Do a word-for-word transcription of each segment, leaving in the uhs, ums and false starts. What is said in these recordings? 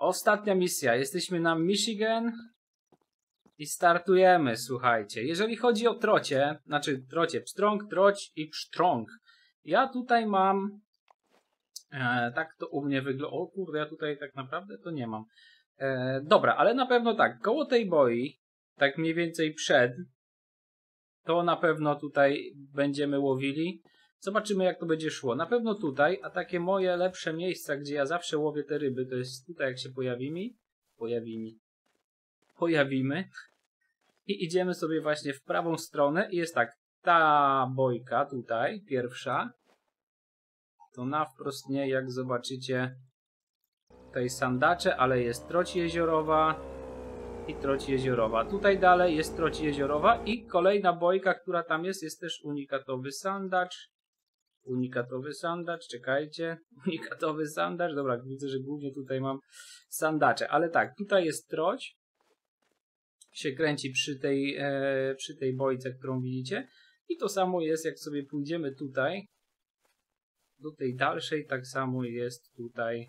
Ostatnia misja. Jesteśmy na Michigan i startujemy, słuchajcie. Jeżeli chodzi o trocie, znaczy trocie, pstrąg, troć i psztrąg. Ja tutaj mam... E, tak to u mnie wygląda. O kurde, ja tutaj tak naprawdę to nie mam. E, dobra, ale na pewno tak. Koło tej boi, tak mniej więcej przed, to na pewno tutaj będziemy łowili. Zobaczymy, jak to będzie szło. Na pewno tutaj, a takie moje lepsze miejsca, gdzie ja zawsze łowię te ryby, to jest tutaj, jak się pojawimy. Pojawimy. Pojawimy. I idziemy sobie właśnie w prawą stronę i jest tak, ta bojka tutaj, pierwsza, to na wprost nie, jak zobaczycie, tutaj sandacze, ale jest troć jeziorowa i troć jeziorowa. Tutaj dalej jest troć jeziorowa i kolejna bojka, która tam jest, jest też unikatowy sandacz. Unikatowy sandacz, czekajcie, unikatowy sandacz, dobra, widzę, że głównie tutaj mam sandacze, ale tak, tutaj jest troć, się kręci przy tej, e, przy tej bojce, którą widzicie i to samo jest, jak sobie pójdziemy tutaj, do tej dalszej, tak samo jest tutaj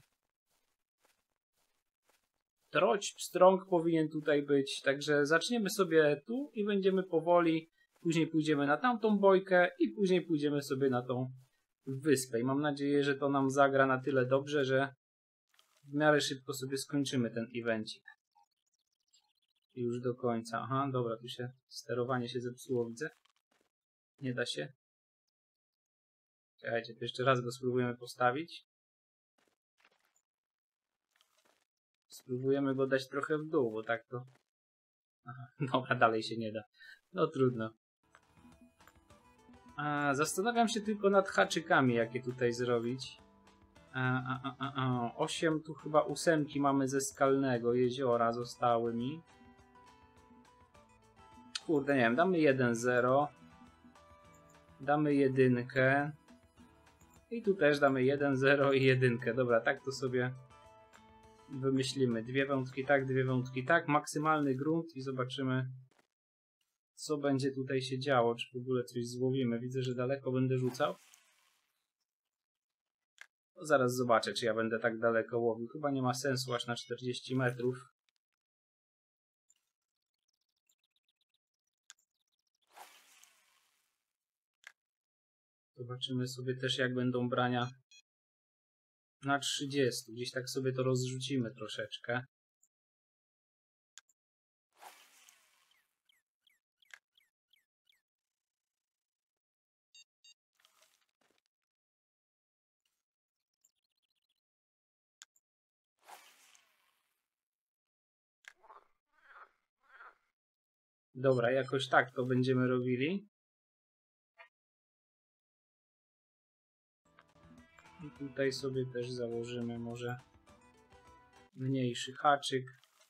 troć, pstrąg powinien tutaj być, także zaczniemy sobie tu i będziemy powoli, później pójdziemy na tamtą bojkę i później pójdziemy sobie na tą wyspę i mam nadzieję, że to nam zagra na tyle dobrze, że w miarę szybko sobie skończymy ten evencik. Już do końca. Aha, dobra, tu się sterowanie się zepsuło, widzę. Nie da się. Czekajcie, to jeszcze raz go spróbujemy postawić. Spróbujemy go dać trochę w dół, bo tak to... Aha, dobra, dalej się nie da. No trudno. A, zastanawiam się tylko nad haczykami, jakie tutaj zrobić. A, a, a, a, a. osiem, tu chyba ósemki mamy ze skalnego jeziora zostały mi. Kurde, nie wiem, damy jeden zero. Damy jedynkę. I tu też damy jeden zero i jedynkę. Dobra, tak to sobie wymyślimy. Dwie wędki tak, dwie wędki tak. Maksymalny grunt i zobaczymy, co będzie tutaj się działo. Czy w ogóle coś złowimy. Widzę, że daleko będę rzucał. No, zaraz zobaczę, czy ja będę tak daleko łowił. Chyba nie ma sensu aż na czterdzieści metrów. Zobaczymy sobie też, jak będą brania na trzydzieści. Gdzieś tak sobie to rozrzucimy troszeczkę. Dobra, jakoś tak to będziemy robili. I tutaj sobie też założymy może mniejszy haczyk.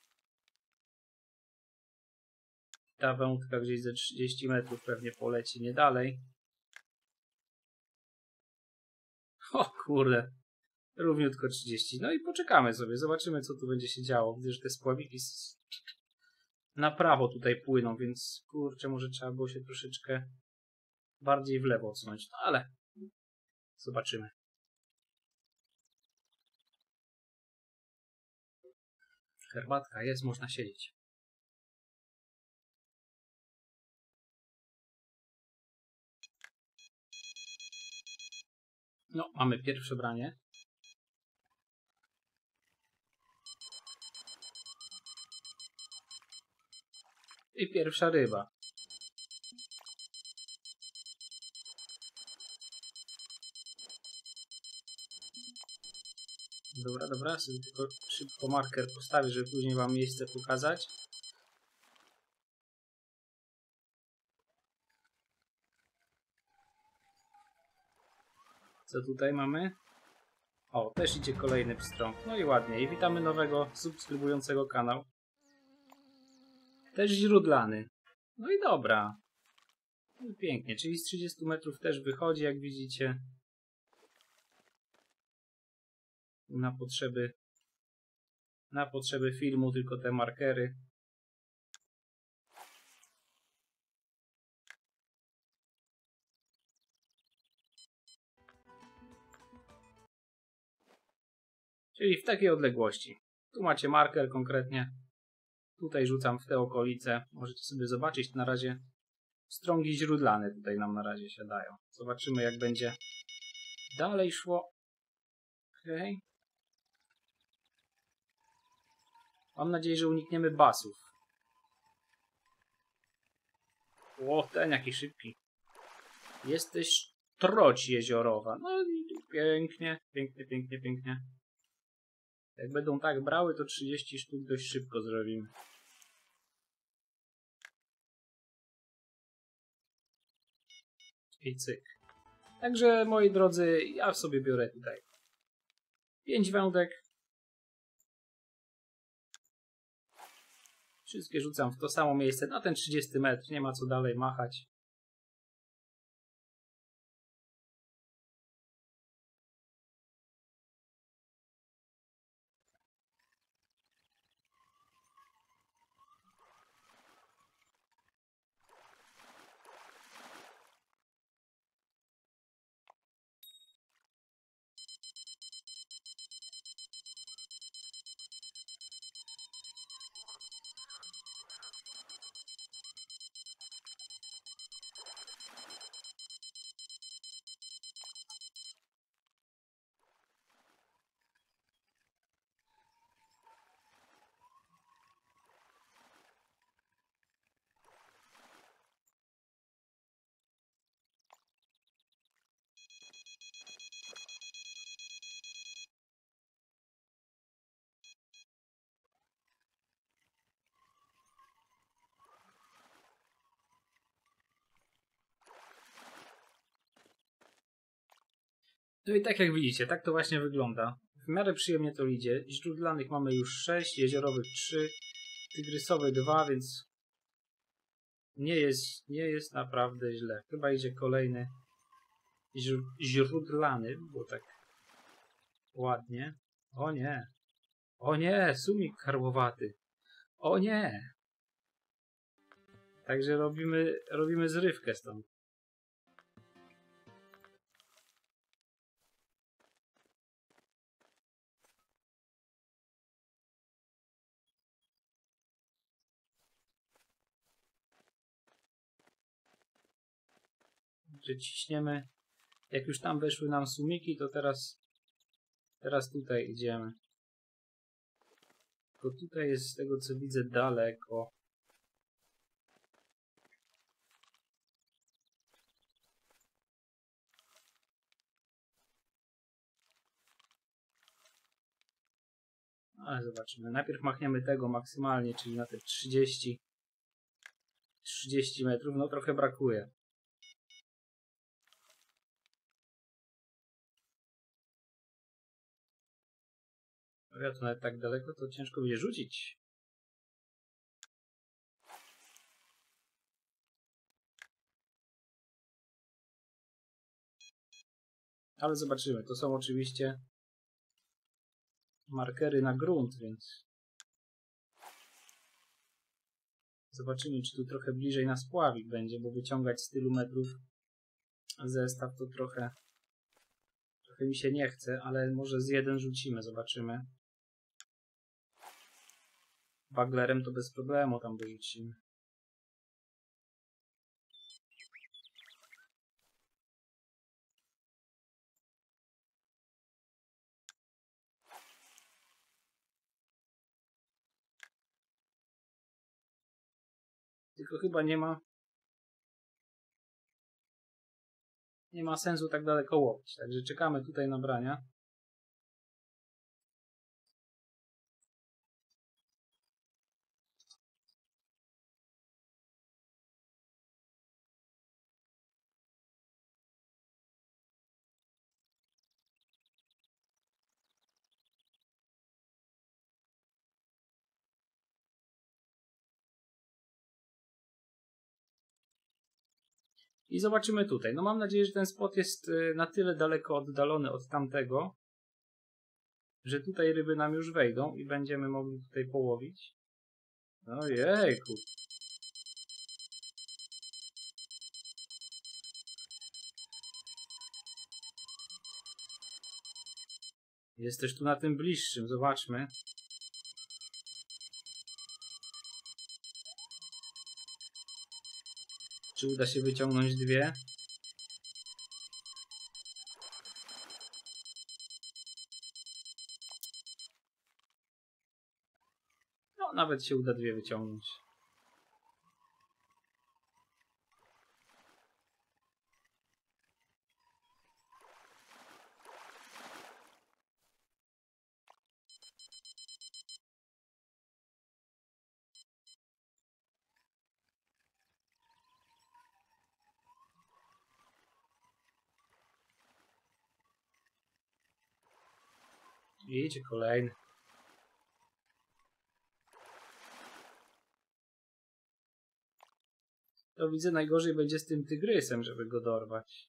Ta wędka gdzieś ze trzydzieści metrów pewnie poleci nie dalej. O kurde, równiutko trzydzieści. No i poczekamy sobie, zobaczymy, co tu będzie się działo. Widzę, że te spławiki na prawo tutaj płyną, więc kurczę, może trzeba było się troszeczkę bardziej w lewo odsunąć. No ale zobaczymy. Herbatka jest, można siedzieć. No, mamy pierwsze branie. I pierwsza ryba. Dobra, dobra, sobie tylko szybko marker postawię, żeby później wam miejsce pokazać. Co tutaj mamy? O, też idzie kolejny pstrąg. No i ładnie. I witamy nowego subskrybującego kanał. Też źródlany. No i dobra. No i pięknie, czyli z trzydziestu metrów też wychodzi, jak widzicie. Na potrzeby na potrzeby filmu tylko te markery. Czyli w takiej odległości. Tu macie marker konkretnie. Tutaj rzucam w te okolice. Możecie sobie zobaczyć. Na razie strągi źródlane tutaj nam na razie siadają. Zobaczymy, jak będzie dalej szło. Okej. Mam nadzieję, że unikniemy basów. O, ten jaki szybki. Jesteś troć jeziorowa. No i pięknie, pięknie, pięknie, pięknie. Jak będą tak brały, to trzydzieści sztuk dość szybko zrobimy. I cyk. Także, moi drodzy, ja sobie biorę tutaj pięć wędek. Wszystkie rzucam w to samo miejsce, na ten trzydziesty metr. Nie ma co dalej machać. No i tak jak widzicie, tak to właśnie wygląda. W miarę przyjemnie to idzie. Źródlanych mamy już sześć, jeziorowych trzy, tygrysowe dwa, więc nie jest, nie jest naprawdę źle. Chyba idzie kolejny źródlany, bo tak ładnie. O nie. O nie, sumik karłowaty. O nie. Także robimy, robimy zrywkę stąd. Że ciśniemy. Jak już tam weszły nam sumiki, to teraz teraz tutaj idziemy. Tylko tutaj jest, z tego co widzę, daleko. Ale zobaczymy. Najpierw machniemy tego maksymalnie, czyli na te trzydzieści trzydzieści metrów. No trochę brakuje. Ja to nawet tak daleko, to ciężko będzie rzucić. Ale zobaczymy. To są oczywiście markery na grunt, więc zobaczymy, czy tu trochę bliżej na spławik będzie, bo wyciągać z tylu metrów zestaw to trochę trochę mi się nie chce, ale może z jeden rzucimy, zobaczymy. Baglerem to bez problemu tam wyrzucimy. Tylko chyba nie ma nie ma sensu tak daleko łowić. Także czekamy tutaj na brania. I zobaczymy tutaj. No mam nadzieję, że ten spot jest na tyle daleko oddalony od tamtego, że tutaj ryby nam już wejdą i będziemy mogli tutaj połowić. Ojejku. Jest też tu na tym bliższym, zobaczmy. Czy uda się wyciągnąć dwie? No, nawet się uda dwie wyciągnąć. I idzie kolejny. To widzę, najgorzej będzie z tym tygrysem, żeby go dorwać.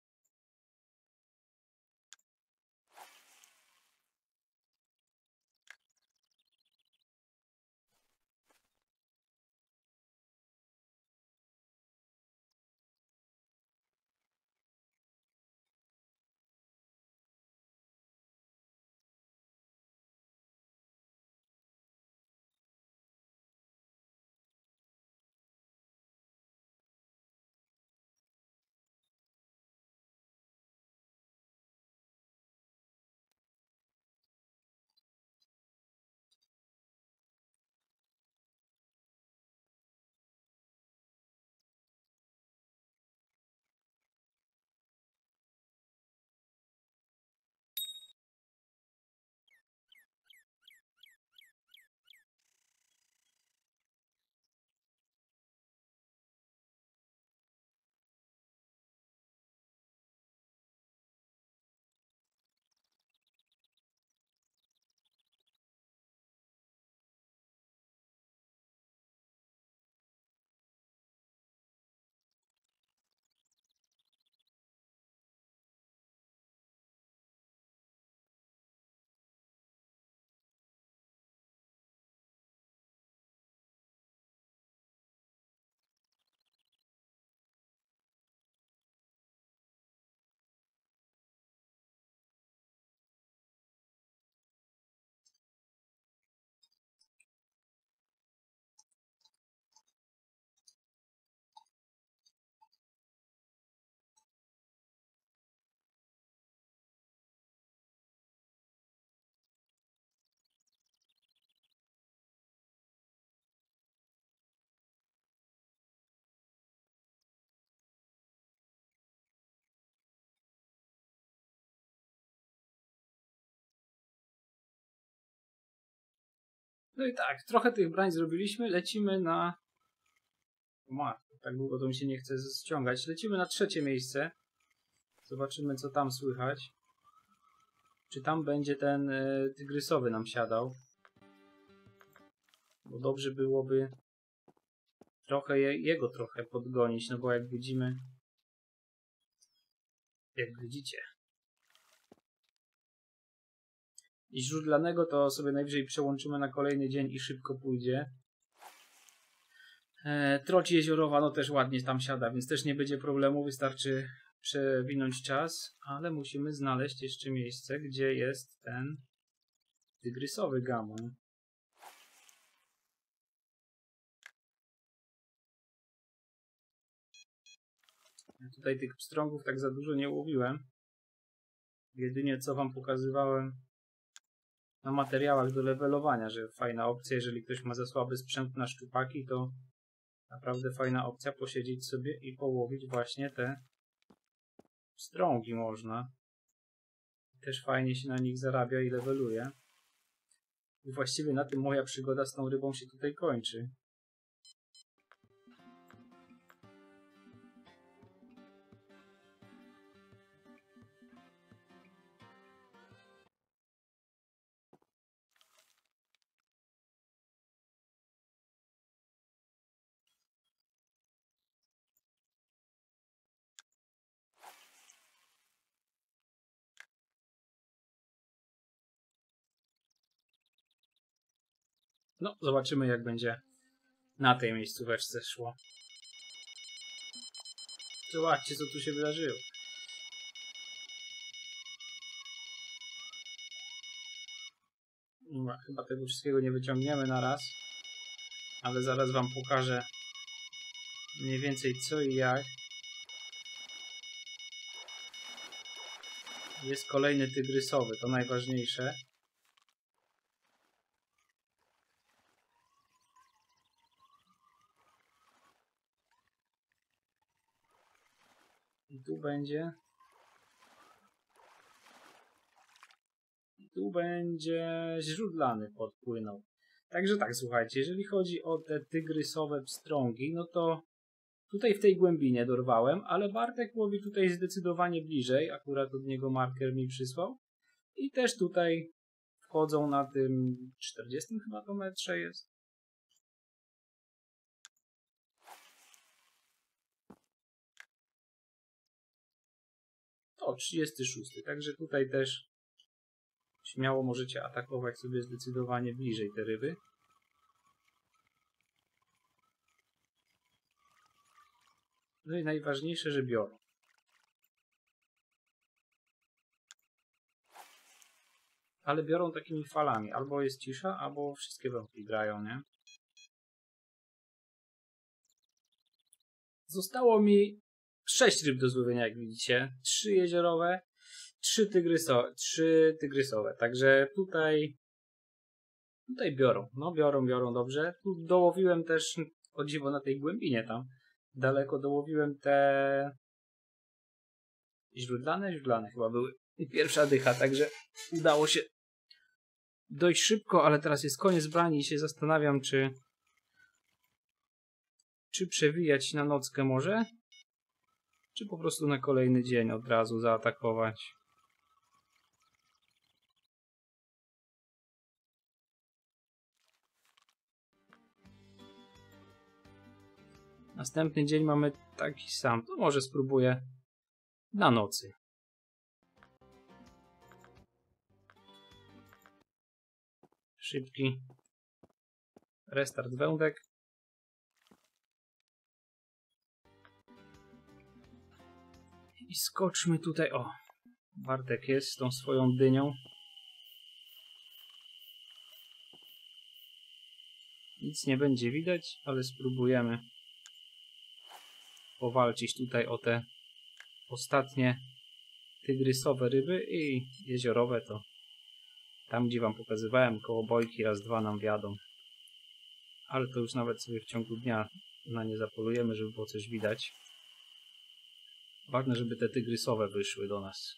No i tak, trochę tych brań zrobiliśmy. Lecimy na... Matko, tak długo to mi się nie chce ściągać. Lecimy na trzecie miejsce. Zobaczymy, co tam słychać. Czy tam będzie ten y, tygrysowy nam siadał. Bo dobrze byłoby trochę je, jego trochę podgonić, no bo jak widzimy... Jak widzicie... I źródlanego to sobie najwyżej przełączymy na kolejny dzień i szybko pójdzie. E, troć jeziorowa no też ładnie tam siada, więc też nie będzie problemu, wystarczy przewinąć czas, ale musimy znaleźć jeszcze miejsce, gdzie jest ten tygrysowy gamoń. Ja tutaj tych pstrągów tak za dużo nie łowiłem. Jedynie co wam pokazywałem na materiałach do levelowania, że fajna opcja, jeżeli ktoś ma za słaby sprzęt na szczupaki, to naprawdę fajna opcja posiedzieć sobie i połowić właśnie te pstrągi można. Też fajnie się na nich zarabia i leveluje. I właściwie na tym moja przygoda z tą rybą się tutaj kończy. No, zobaczymy jak będzie na tej miejscóweczce szło. Zobaczcie, co tu się wydarzyło. No, chyba tego wszystkiego nie wyciągniemy na raz. Ale zaraz wam pokażę mniej więcej co i jak. Jest kolejny tygrysowy, to najważniejsze. I tu będzie. I tu będzie źródlany podpłynął. Także tak, słuchajcie, jeżeli chodzi o te tygrysowe pstrągi, no to tutaj w tej głębinie dorwałem, ale Bartek łowi tutaj zdecydowanie bliżej, akurat od niego marker mi przysłał. I też tutaj wchodzą na tym czterdziestym chyba to metrze jest. O, trzydziesty szósty, także tutaj też śmiało możecie atakować sobie zdecydowanie bliżej te ryby. No i najważniejsze, że biorą. Ale biorą takimi falami. Albo jest cisza, albo wszystkie wędki grają, nie? Zostało mi sześć ryb do złowienia, jak widzicie. Trzy jeziorowe, trzy, tygryso trzy tygrysowe. Także tutaj tutaj biorą. No biorą, biorą dobrze. Tu dołowiłem też, o dziwo, na tej głębinie tam daleko dołowiłem te źródlane, źródlane chyba były. I pierwsza dycha, także udało się dość szybko, ale teraz jest koniec brani i się zastanawiam, czy czy przewijać na nockę może, czy po prostu na kolejny dzień od razu zaatakować. Następny dzień mamy taki sam, to może spróbuję na nocy. Szybki restart wędek. I skoczmy tutaj, o, Bartek jest z tą swoją dynią. Nic nie będzie widać, ale spróbujemy powalczyć tutaj o te ostatnie tygrysowe ryby i jeziorowe to tam, gdzie wam pokazywałem, koło bojki raz, dwa nam wiadą. Ale to już nawet sobie w ciągu dnia na nie zapolujemy, żeby było coś widać. Ważne, żeby te tygrysowe wyszły do nas.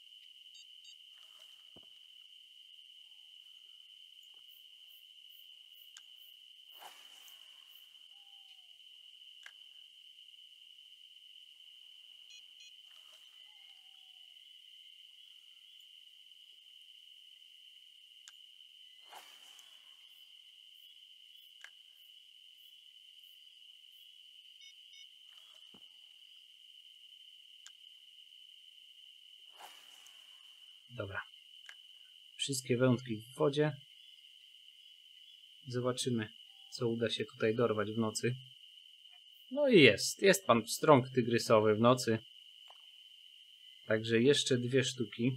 Dobra. Wszystkie wędki w wodzie. Zobaczymy, co uda się tutaj dorwać w nocy. No i jest. Jest pan pstrąg tygrysowy w nocy. Także jeszcze dwie sztuki.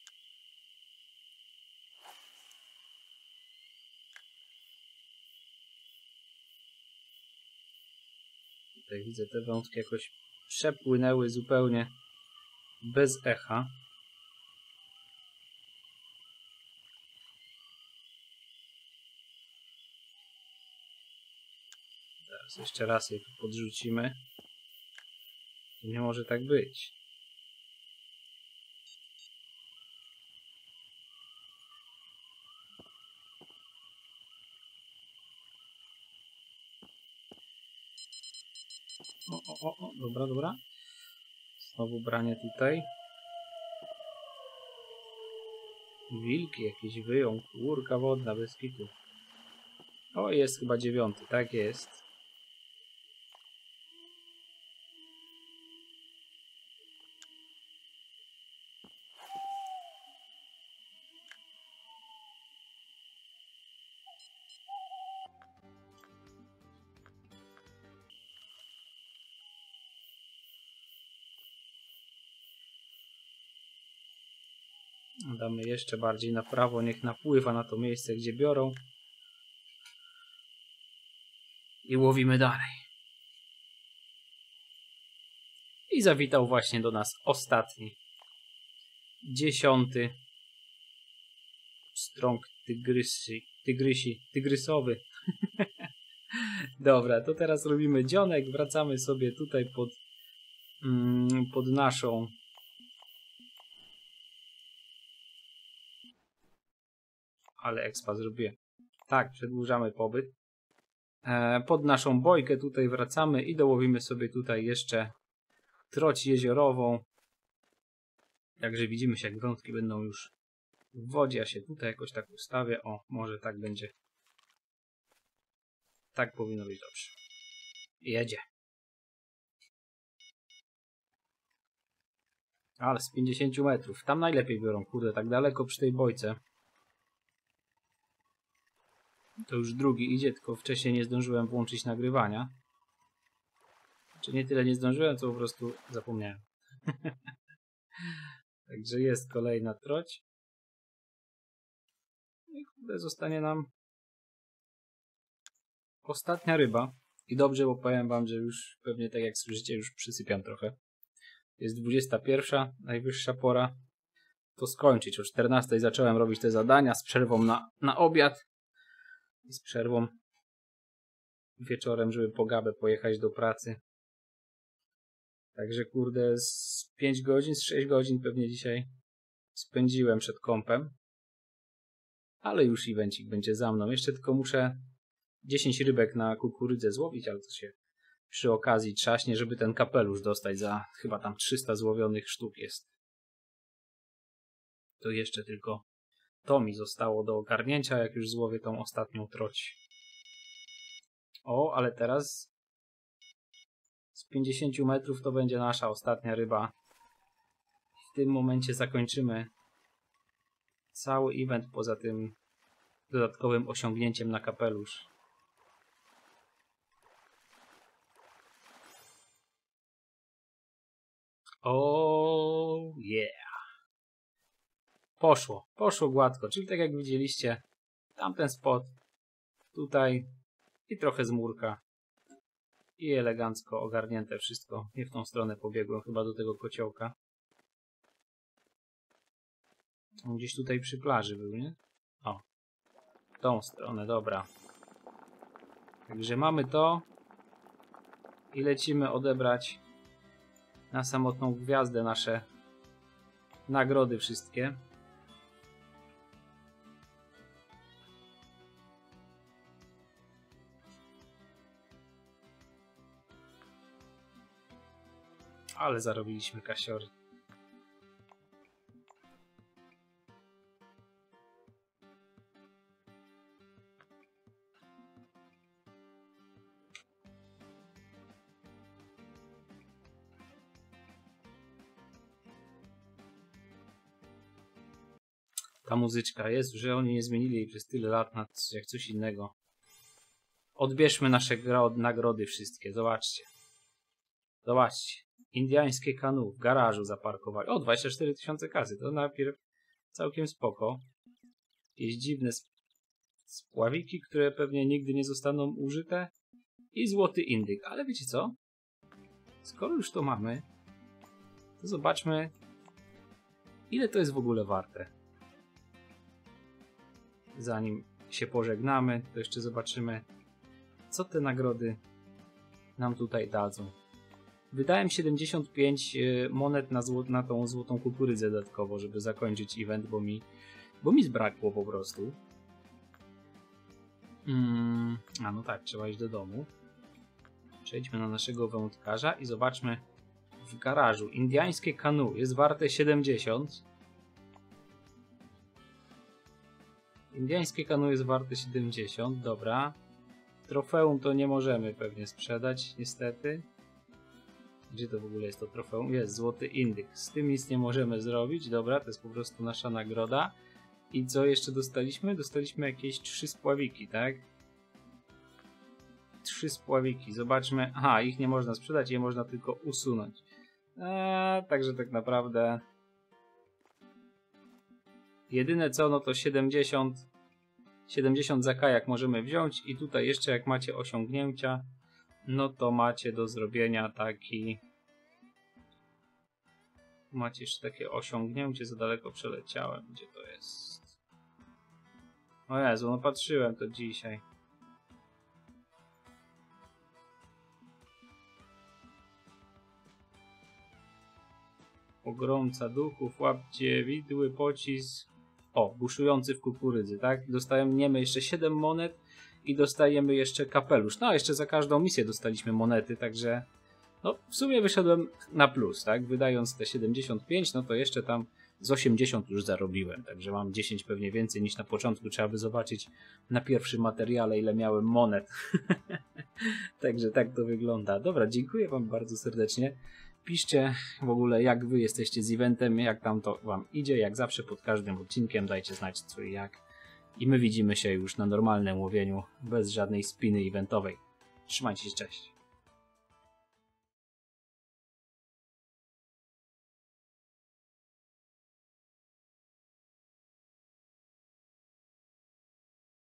Tutaj widzę, te wątki jakoś przepłynęły zupełnie bez echa. Teraz jeszcze raz je tu podrzucimy. Nie może tak być. O, o, o, o, dobra, dobra. Znowu branie tutaj. Wilki jakieś wyją, kurka wodna bez kitu. O, jest chyba dziewiąty, tak jest. Damy jeszcze bardziej na prawo, niech napływa na to miejsce, gdzie biorą. I łowimy dalej. zawitał właśnie do nas ostatni, dziesiąty strąg tygrysi, tygrysi, tygrysowy. Dobra, to teraz robimy dzionek, wracamy sobie tutaj pod, mm, pod naszą ale expa zrobiłem. Tak, przedłużamy pobyt. E, pod naszą bojkę tutaj wracamy i dołowimy sobie tutaj jeszcze troć jeziorową. Także widzimy się, jak wędki będą już w wodzie. Ja się tutaj jakoś tak ustawię. O, może tak będzie. Tak powinno być dobrze. Jedzie. Ale z pięćdziesięciu metrów. Tam najlepiej biorą, kurde, tak daleko przy tej bojce. To już drugi idzie, tylko wcześniej nie zdążyłem włączyć nagrywania. Czy nie tyle nie zdążyłem, co po prostu zapomniałem. Także jest kolejna troć. I kurde, zostanie nam ostatnia ryba. I dobrze, bo powiem wam, że już pewnie tak jak słyszycie, już przysypiam trochę. Jest dwudziesta pierwsza, najwyższa pora to skończyć. O czternastej zacząłem robić te zadania z przerwą na, na obiad. I z przerwą wieczorem, żeby po gabę pojechać do pracy. Także kurde, z pięć godzin, z sześć godzin pewnie dzisiaj spędziłem przed kompem. Ale już evencik będzie za mną. Jeszcze tylko muszę dziesięć rybek na kukurydzę złowić, ale to się przy okazji trzaśnie, żeby ten kapelusz dostać za chyba tam trzysta złowionych sztuk jest. To jeszcze tylko to mi zostało do ogarnięcia, jak już złowię tą ostatnią troć. O, ale teraz z pięćdziesięciu metrów to będzie nasza ostatnia ryba. W tym momencie zakończymy cały event poza tym dodatkowym osiągnięciem na kapelusz. O, yeah! Poszło, poszło gładko, czyli tak jak widzieliście, tamten spot, tutaj i trochę z murka i elegancko ogarnięte wszystko. Nie w tą stronę pobiegłem, chyba do tego kociołka. On gdzieś tutaj przy plaży był, nie? O, w tą stronę, dobra. Także mamy to i lecimy odebrać na samotną gwiazdę nasze nagrody wszystkie. Ale zarobiliśmy kasiory. Ta muzyczka jest, że oni nie zmienili jej przez tyle lat na jak coś innego. Odbierzmy nasze nagrody wszystkie, zobaczcie. Zobaczcie. Indiańskie kanu w garażu zaparkowali. O, dwadzieścia cztery tysiące kasy. To najpierw całkiem spoko. Jakieś dziwne spławiki, które pewnie nigdy nie zostaną użyte. I złoty indyk. Ale wiecie co? Skoro już to mamy, to zobaczmy, ile to jest w ogóle warte. Zanim się pożegnamy, to jeszcze zobaczymy, co te nagrody nam tutaj dadzą. Wydałem siedemdziesiąt pięć monet na, zło na tą złotą kukurydzę dodatkowo, żeby zakończyć event, bo mi, bo mi zbrakło po prostu. Mm, a no tak, trzeba iść do domu. Przejdźmy na naszego wędkarza i zobaczmy w garażu. Indiańskie kanu jest warte siedemdziesiąt. Indiańskie kanu jest warte siedemdziesiąt, dobra. Trofeum to nie możemy pewnie sprzedać, niestety. Gdzie to w ogóle jest to trofeum? Jest, złoty indyk. Z tym nic nie możemy zrobić. Dobra, to jest po prostu nasza nagroda. I co jeszcze dostaliśmy? Dostaliśmy jakieś trzy spławiki, tak? Trzy spławiki. Zobaczmy. Aha, ich nie można sprzedać, je można tylko usunąć. Eee, także tak naprawdę jedyne co, no to siedemdziesiąt siedemdziesiąt za kajak możemy wziąć i tutaj jeszcze jak macie osiągnięcia, no to macie do zrobienia taki Macie jeszcze takie osiągnięcie, za daleko przeleciałem. Gdzie to jest? O Jezu, no patrzyłem to dzisiaj. Pogromca duchów, łapcie widły, pocisk. O, buszujący w kukurydzy, tak? Dostajemy jeszcze siedem monet i dostajemy jeszcze kapelusz. No, a jeszcze za każdą misję dostaliśmy monety, także no, w sumie wyszedłem na plus, tak? Wydając te siedemdziesiąt pięć, no to jeszcze tam z osiemdziesiąt już zarobiłem, także mam dziesięć pewnie więcej niż na początku. Trzeba by zobaczyć na pierwszym materiale, ile miałem monet. Także tak to wygląda. Dobra, dziękuję wam bardzo serdecznie. Piszcie w ogóle, jak wy jesteście z eventem, jak tam to wam idzie. Jak zawsze pod każdym odcinkiem dajcie znać co i jak. I my widzimy się już na normalnym łowieniu, bez żadnej spiny eventowej. Trzymajcie się, cześć.